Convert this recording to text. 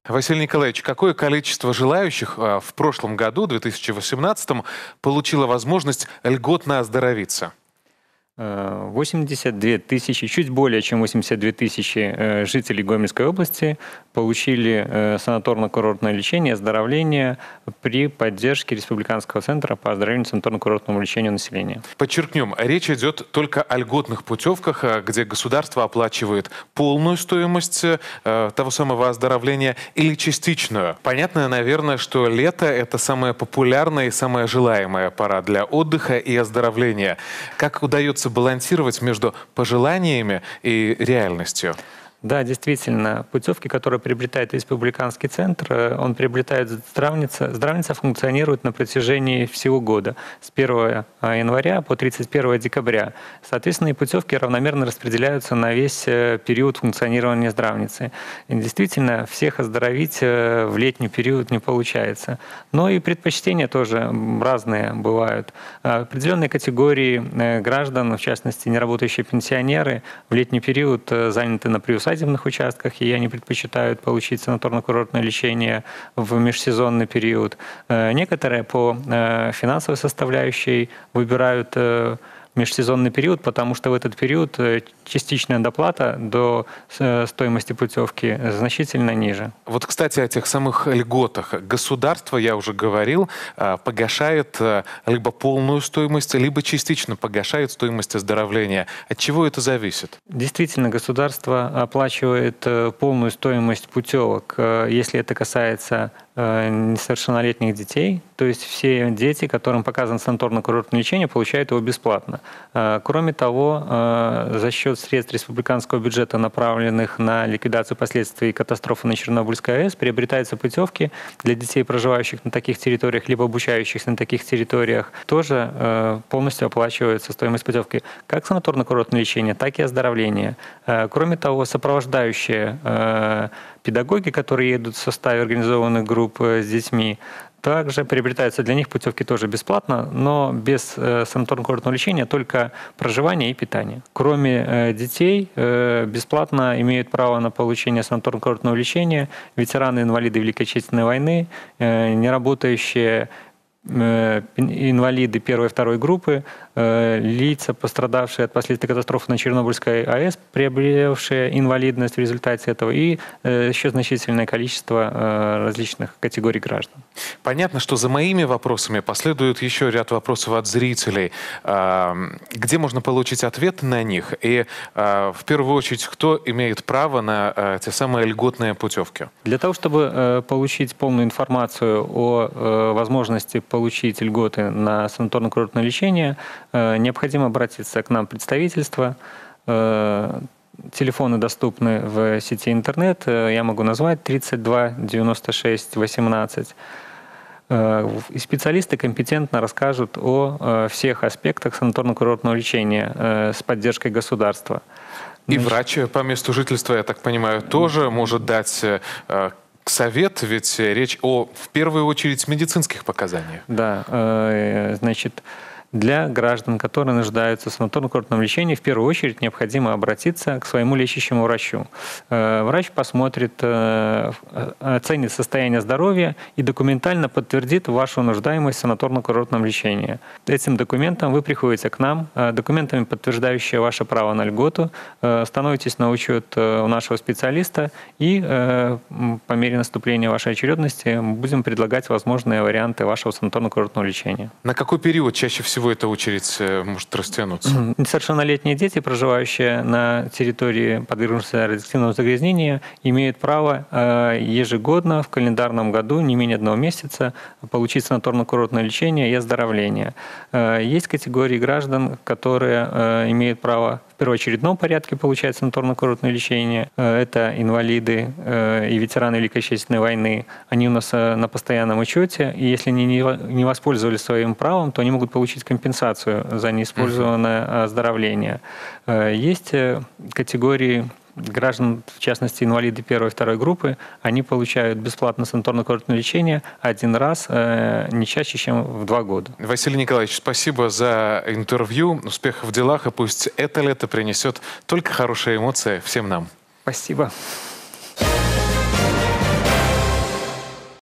Василий Николаевич, какое количество желающих в прошлом году, 2018, получило возможность льготно оздоровиться? 82 тысячи, чуть более чем 82 тысячи жителей Гомельской области получили санаторно-курортное лечение, оздоровление при поддержке Республиканского центра по оздоровлению и санаторно-курортному лечению населения. Подчеркнем, речь идет только о льготных путевках, где государство оплачивает полную стоимость того самого оздоровления или частичную. Понятно, наверное, что лето – это самая популярная и самая желаемая пора для отдыха и оздоровления. Как удается балансировать между пожеланиями и реальностью? Да, действительно, путевки, которые приобретает Республиканский центр, он приобретает здравница. Здравница функционирует на протяжении всего года, с 1 января по 31 декабря. Соответственно, и путевки равномерно распределяются на весь период функционирования здравницы. И действительно, всех оздоровить в летний период не получается. Но и предпочтения тоже разные бывают. Определенные категории граждан, в частности, неработающие пенсионеры, в летний период заняты на приусадебных участках, и они предпочитают получить санаторно-курортное лечение в межсезонный период. Некоторые по финансовой составляющей выбирают межсезонный период, потому что в этот период частичная доплата до стоимости путевки значительно ниже. Вот, кстати, о тех самых льготах. Государство, я уже говорил, погашает либо полную стоимость, либо частично погашает стоимость оздоровления. От чего это зависит? Действительно, государство оплачивает полную стоимость путевок, если это касается несовершеннолетних детей, то есть все дети, которым показано санаторно-курортное лечение, получают его бесплатно. Кроме того, за счет средств республиканского бюджета, направленных на ликвидацию последствий катастрофы на Чернобыльской АЭС, приобретаются путевки для детей, проживающих на таких территориях, либо обучающихся на таких территориях, тоже полностью оплачивается стоимость путевки. Как санаторно-курортное лечение, так и оздоровление. Кроме того, сопровождающие педагоги, которые едут в составе организованных групп с детьми, также приобретаются для них путевки тоже бесплатно, но без санаторно-курортного лечения, только проживание и питание. Кроме детей, бесплатно имеют право на получение санаторно-курортного лечения ветераны-инвалиды Великой Отечественной войны, неработающие инвалиды первой и второй группы, лица, пострадавшие от последствий катастрофы на Чернобыльской АЭС, приобретшие инвалидность в результате этого, и еще значительное количество различных категорий граждан. Понятно, что за моими вопросами последует еще ряд вопросов от зрителей. Где можно получить ответы на них? И в первую очередь, кто имеет право на те самые льготные путевки? Для того, чтобы получить полную информацию о возможности получить льготы на санаторно-курортное лечение, необходимо обратиться к нам в представительство. Телефоны доступны в сети интернет. Я могу назвать 32 96 18. И специалисты компетентно расскажут о всех аспектах санаторно-курортного лечения с поддержкой государства. И врач по месту жительства, я так понимаю, тоже может дать совет, ведь речь в первую очередь, медицинских показаниях. Да, значит, для граждан, которые нуждаются в санаторно-курортном лечении, в первую очередь необходимо обратиться к своему лечащему врачу. Врач посмотрит, оценит состояние здоровья и документально подтвердит вашу нуждаемость в санаторно-курортном лечении. Этим документом вы приходите к нам, документами, подтверждающие ваше право на льготу, становитесь на учет у нашего специалиста, и по мере наступления вашей очередности мы будем предлагать возможные варианты вашего санаторно-курортного лечения. На какой период чаще всего эта очередь может растянуться? Несовершеннолетние дети, проживающие на территории, подвергнувшейся радиоактивному загрязнению, имеют право ежегодно в календарном году, не менее 1 месяца, получить санаторно-курортное лечение и оздоровление. Есть категории граждан, которые имеют право в первоочередном порядке получать санаторно-курортное лечение. Это инвалиды и ветераны Великой Отечественной войны. Они у нас на постоянном учете, и если они не воспользовались своим правом, то они могут получить компенсацию за неиспользованное оздоровление. Есть категории граждан, в частности, инвалиды первой и второй группы, они получают бесплатно санаторно-курортное лечение один раз, не чаще, чем в 2 года. Василий Николаевич, спасибо за интервью. Успехов в делах, и пусть это лето принесет только хорошие эмоции всем нам. Спасибо.